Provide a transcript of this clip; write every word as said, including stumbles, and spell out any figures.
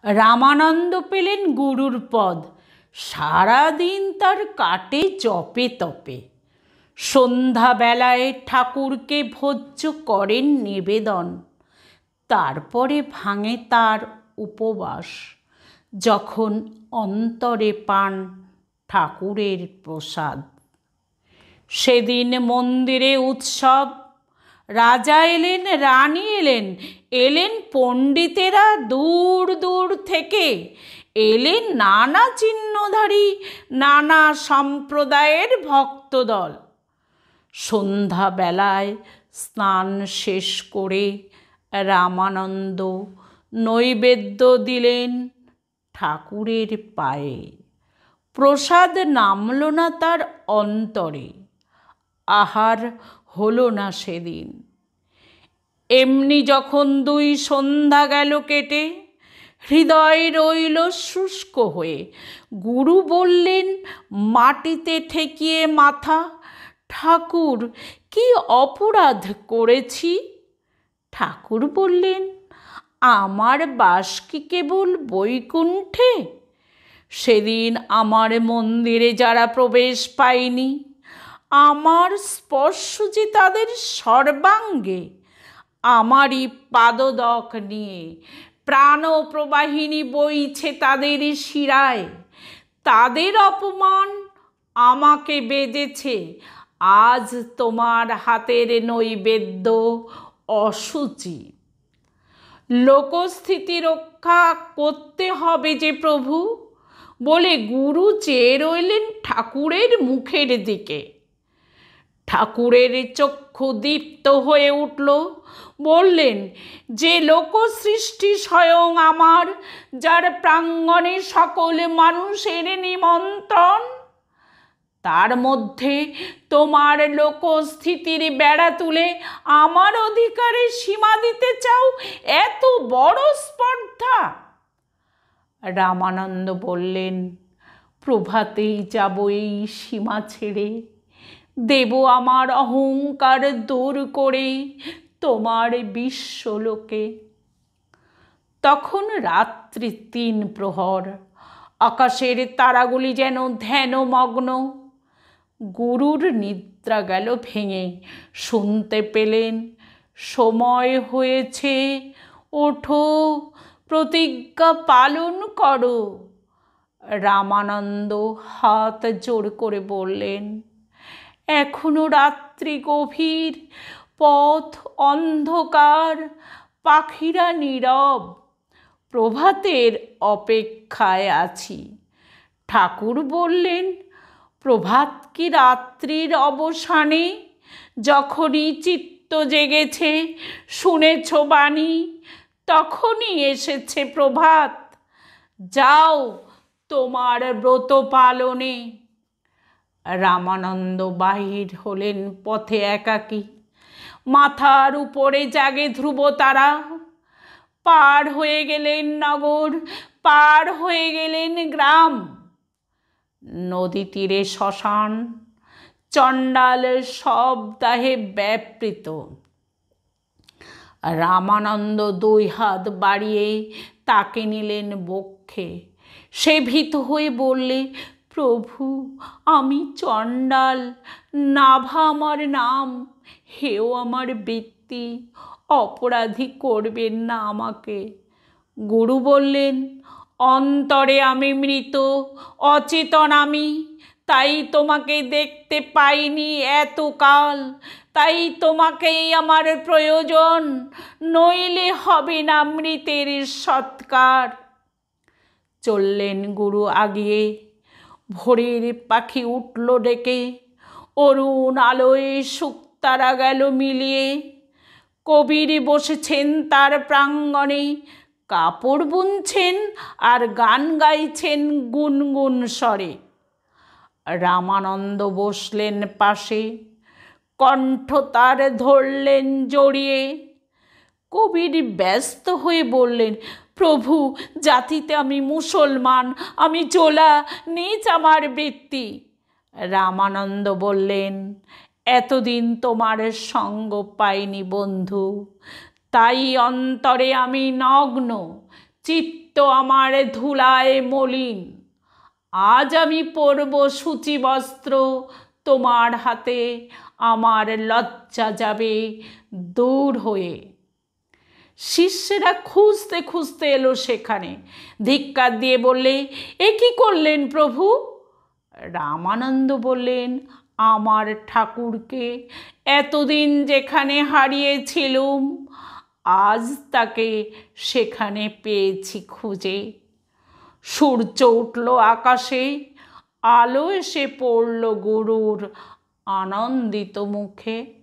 রামানন্দ পেলেন গুরুর পদ, সারাদিন তার কাটে জপে তপে। সন্ধ্যাবেলায় ঠাকুরকে ভোজ্য করেন নিবেদন, তারপরে ভাঙে তার উপবাস, যখন অন্তরে পান ঠাকুরের প্রসাদ। সেদিন মন্দিরে উৎসব, রাজা এলেন, রানী এলেন, এলেন পণ্ডিতেরা দূর দূর থেকে, এলেন নানা চিহ্নধারী নানা সম্প্রদায়ের ভক্তদল। সন্ধ্যাবেলায় স্নান শেষ করে রামানন্দ নৈবেদ্য দিলেন ঠাকুরের পায়ে। প্রসাদ নামল না তার অন্তরে, আহার হলো না সেদিন। এমনি যখন দুই সন্ধ্যা গেল কেটে, হৃদয় রইল শুষ্ক হয়ে। গুরু বললেন মাটিতে ঠেকিয়ে মাথা, ঠাকুর কি অপরাধ করেছি? ঠাকুর বললেন, আমার বাস কি কেবল বৈকুণ্ঠে? সেদিন আমার মন্দিরে যারা প্রবেশ পায়নি, আমার স্পর্শ যে তাদের সর্বাঙ্গে। আমারই পাদদক নিয়ে প্রাণ প্রবাহিনী বইছে তাদের শিরায়। তাদের অপমান আমাকে বেজেছে, আজ তোমার হাতের নৈবেদ্য অশুচি। লোকস্থিতি রক্ষা করতে হবে যে প্রভু, বলে গুরু চেয়ে রইলেন ঠাকুরের মুখের দিকে। ঠাকুরের চক্ষু দীপ্ত হয়ে উঠল, বললেন, যে লোকসৃষ্টি স্বয়ং আমার, যার প্রাঙ্গণে সকল মানুষের নিমন্ত্রণ, তার মধ্যে তোমার লোকস্থিতির বেড়া তুলে আমার অধিকারে সীমা দিতে চাও, এত বড় স্পর্ধা? রামানন্দ বললেন, প্রভাতেই যাব এই সীমা ছেড়ে, দেব আমার অহংকার দূর করে তোমার বিশ্বলোকে। তখন রাত্রি তিন প্রহর, আকাশের তারাগুলি যেন ধ্যানমগ্ন। গুরুর নিদ্রা গেল ভেঙে, শুনতে পেলেন, সময় হয়েছে, ওঠো, প্রতিজ্ঞা পালন করো। রামানন্দ হাত জোড় করে বললেন, এখনো রাত্রি গভীর, পথ অন্ধকার, পাখিরা নীরব, প্রভাতের অপেক্ষায় আছি। ঠাকুর বললেন, প্রভাত কি রাত্রির অবসানে? যখনই চিত্ত জেগেছে, শুনেছ বাণী, তখনই এসেছে প্রভাত। যাও তোমার ব্রত পালনে। রামানন্দ বাহির হলেন পথে একাকী, মাথার উপরে জাগে ধ্রুব তারা। পার হয়ে গেলেন নগর, পার হয়ে গেলেন গ্রাম। নদী তীরে শ্মশান, চণ্ডাল সব দাহে ব্যাপৃত। রামানন্দ দুই হাত বাড়িয়ে তাকে নিলেন বক্ষে। সে ভীত হয়ে বললে, প্রভু আমি চণ্ডাল, নাভা আমার নাম, হেও আমার বৃত্তি, অপরাধী করবেন না আমাকে। গুরু বললেন, অন্তরে আমি মৃত, অচেতন আমি, তাই তোমাকে দেখতে পাইনি এতকাল, তাই তোমাকেই আমার প্রয়োজন, নইলে হবে না মৃতের সৎকার। চললেন গুরু আগিয়ে, ভোরের পাখি উঠল ডেকে, অরুণ আলোয় শুকতারা গেল মিলিয়ে। কবির বসেছেন তার প্রাঙ্গণে, কাপড় বুনছেন আর গান গাইছেন গুনগুন স্বরে। রামানন্দ বসলেন পাশে, কণ্ঠ তার ধরলেন জড়িয়ে। কবির ব্যস্ত হয়ে বললেন, প্রভু জাতিতে আমি মুসলমান, আমি চোলা, নিজ আমার বৃত্তি। রামানন্দ বললেন, এতদিন তোমার সঙ্গ পাইনি বন্ধু, তাই অন্তরে আমি নগ্ন, চিত্ত চিত্ত আমার ধুলায় মলিন। আজ আমি পরব সূচি বস্ত্র তোমার হাতে, আমার লজ্জা যাবে দূর হয়ে। শিষ্যেরা খুঁজতে খুঁজতে এলো সেখানে, ধিক্কার দিয়ে বললে, এ কি করলেন প্রভু? রামানন্দ বললেন, আমার ঠাকুরকে এতদিন যেখানে হারিয়েছিলুম, আজ তাকে সেখানে পেয়েছি খুঁজে। সূর্য উঠল আকাশে, আলো এসে পড়ল গুরুর আনন্দিত মুখে।